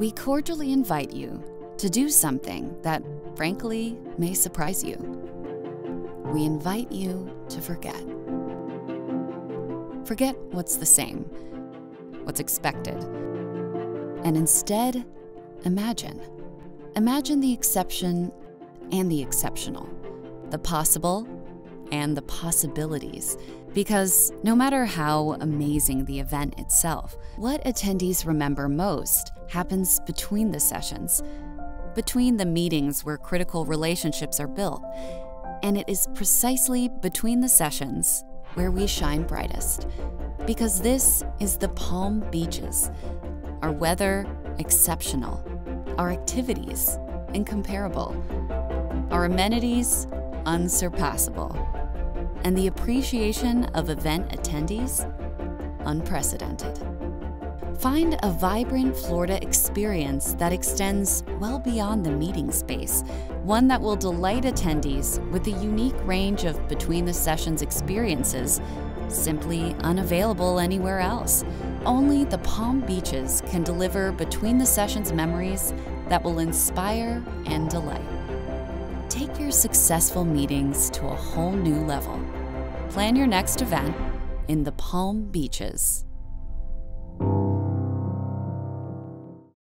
we cordially invite you to do something that, frankly, may surprise you. We invite you to forget. Forget what's the same, what's expected, and instead, imagine. Imagine the exception and the exceptional, the possible and the possibilities. Because no matter how amazing the event itself, what attendees remember most happens between the sessions, between the meetings where critical relationships are built. And it is precisely between the sessions where we shine brightest. Because this is the Palm Beaches. Our weather, exceptional. Our activities, incomparable. Our amenities, unsurpassable. And the appreciation of event attendees, unprecedented. Find a vibrant Florida experience that extends well beyond the meeting space, one that will delight attendees with a unique range of between-the-sessions experiences simply unavailable anywhere else. Only the Palm Beaches can deliver between-the-sessions memories that will inspire and delight. Take your successful meetings to a whole new level. Plan your next event in the Palm Beaches.